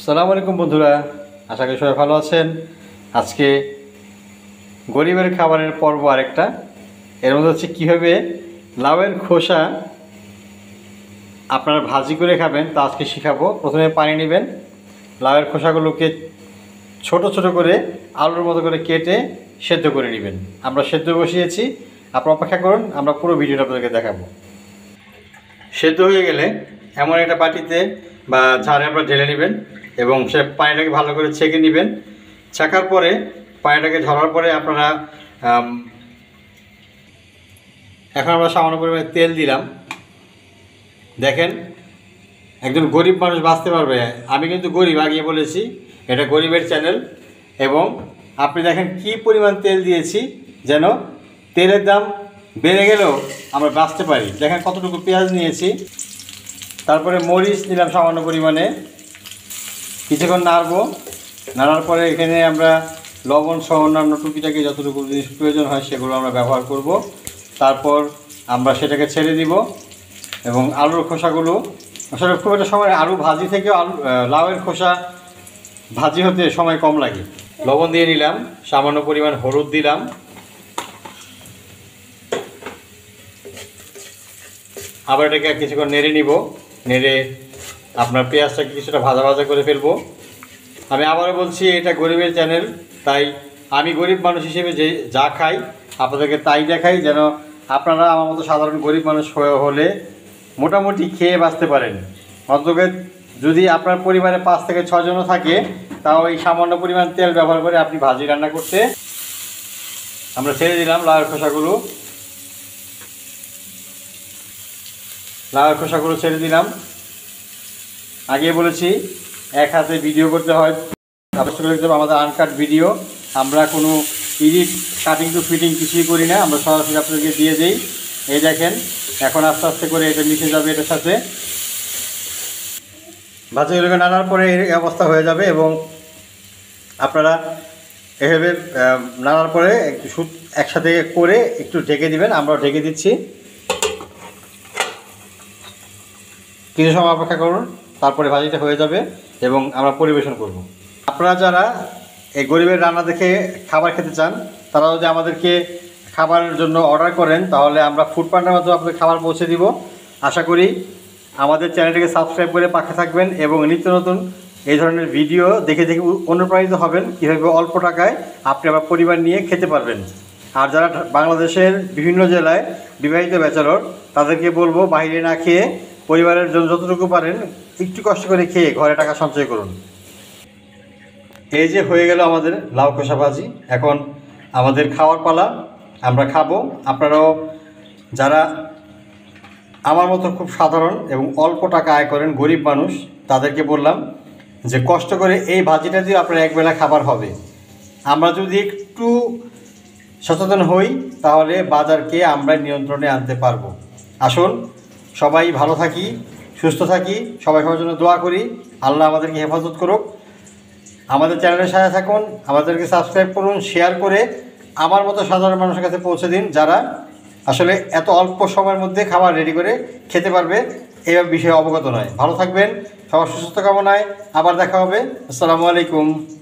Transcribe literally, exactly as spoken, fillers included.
আসসালামু আলাইকুম বন্ধুরা, আশা করি সবাই ভালো আছেন। আজকে গরিবের খাবারের পর্ব আরেকটা। এর মধ্যে হচ্ছে কীভাবে লাউয়ের খোসা আপনারা ভাজি করে খাবেন তা আজকে শেখাবো। প্রথমে পানি নেবেন, লাউয়ের খোসাগুলোকে ছোট ছোট করে আলুর মতো করে কেটে সেদ্ধ করে নেবেন। আমরা সেদ্ধ বসিয়েছি, আপনারা অপেক্ষা করুন, আমরা পুরো ভিডিওটা আপনাদেরকে দেখাবো। সেদ্ধ হয়ে গেলে এমন একটা বাটিতে বা ঝাড়ে আপনারা ঢেলে নেবেন এবং সে পানিটাকে ভালো করে ছেঁকে নেবেন। ছাকার পরে পানিটাকে ঝরার পরে আপনারা এখন আমরা সামান্য পরিমাণে তেল দিলাম। দেখেন, একজন গরিব মানুষ বাঁচতে পারবে। আমি কিন্তু গরিব, আগে বলেছি এটা গরিবের চ্যানেল। এবং আপনি দেখেন কি পরিমাণ তেল দিয়েছি, যেন তেলের দাম বেড়ে গেলেও আমরা বাঁচতে পারি। দেখেন কতটুকু পেঁয়াজ নিয়েছি, তারপরে মরিচ নিলাম সামান্য পরিমাণে। কিছুক্ষণ নাড়বো, নাড়ার পরে এখানে আমরা লবণ সহ অন্যান্য টুকিটাকি যতটুকু জিনিস প্রয়োজন হয় সেগুলো আমরা ব্যবহার করব। তারপর আমরা সেটাকে ছেড়ে দিব এবং আলুর খোসাগুলো, আসলে খুব একটা সময় আলু ভাজি থেকেও আলু লাউয়ের খোসা ভাজি হতে সময় কম লাগে। লবণ দিয়ে নিলাম, সামান্য পরিমাণ হলুদ দিলাম, আবার এটাকে কিছুক্ষণ নেড়ে নিব। নেড়ে আপনার পেঁয়াজটাকে কিছুটা ভাজা ভাজা করে ফেলবো। আমি আবারও বলছি এটা গরিবের চ্যানেল, তাই আমি গরিব মানুষ হিসেবে যে যা খাই আপনাদেরকে তাই দেখাই, যেন আপনারা আমার মতো সাধারণ গরিব মানুষ হলে মোটামুটি খেয়ে বাঁচতে পারেন। অন্তত যদি আপনার পরিবারে পাঁচ থেকে ছজনও থাকে, তাও এই সামান্য পরিমাণ তেল ব্যবহার করে আপনি ভাজি রান্না করতে। আমরা ছেড়ে দিলাম লাউয়ের খোসাগুলো, লাউয়ের খোসাগুলো ছেড়ে দিলাম। আগে বলেছি এক হাতে ভিডিও করতে হয়, আমাদের আনকাট ভিডিও। আমরা কোনো এডিট কাটিং টু ফিটিং কিছুই করি না, আমরা সরাসরি আপনাদেরকে দিয়ে দিই। এই দেখেন, এখন আস্তে আস্তে করে এটা মিশে যাবে এটার সাথে। ভাজিগুলোকে নাড়ার পরে এই অবস্থা হয়ে যাবে এবং আপনারা এভাবে নাড়ার পরে একটু একসাথে করে একটু ঢেকে দিবেন। আমরাও ঢেকে দিচ্ছি, কিছু সময় অপেক্ষা করুন, তারপরে ভাজিটা হয়ে যাবে এবং আমরা পরিবেশন করব। আপনারা যারা এই গরিবের রান্না দেখে খাবার খেতে চান, তারা যদি আমাদেরকে খাবারের জন্য অর্ডার করেন, তাহলে আমরা ফুড পান্ডার মাধ্যমে আপনাদের খাবার পৌঁছে দিব। আশা করি আমাদের চ্যানেলটিকে সাবস্ক্রাইব করে পাশে থাকবেন এবং নিত্য নতুন এই ধরনের ভিডিও দেখে দেখে অনুপ্রাণিত হবেন, কীভাবে অল্প টাকায় আপনি আবার পরিবার নিয়ে খেতে পারবেন। আর যারা বাংলাদেশের বিভিন্ন জেলায় বিবাহিত ব্যাচেলর, তাদেরকে বলবো বাইরে না খেয়ে পরিবারের জন্য যতটুকু পারেন একটু কষ্ট করে খেয়ে ঘরে টাকা সঞ্চয় করুন। এই যে হয়ে গেল আমাদের লাউ খোসা ভাজি। এখন আমাদের খাওয়ার পালা, আমরা খাবো। আপনারাও যারা আমার মতো খুব সাধারণ এবং অল্প টাকা আয় করেন, গরিব মানুষ, তাদেরকে বললাম যে কষ্ট করে এই ভাজিটা দিয়ে আপনার একবেলা খাবার হবে। আমরা যদি একটু সচেতন হই, তাহলে বাজারকে আমরা নিয়ন্ত্রণে আনতে পারবো। আসুন সবাই ভালো থাকি, সুস্থ থাকি, সবাই সবার জন্য দোয়া করি। আল্লাহ আমাদেরকে হেফাজত করুক। আমাদের চ্যানেলের সাথে থাকুন, আমাদেরকে সাবস্ক্রাইব করুন, শেয়ার করে আমার মতো সাধারণ মানুষের কাছে পৌঁছে দিন, যারা আসলে এত অল্প সময়ের মধ্যে খাবার রেডি করে খেতে পারবে এই বিষয়ে অবগত নয়। ভালো থাকবেন, সবার সুস্থ কামনায় আবার দেখা হবে। আসসালামু আলাইকুম।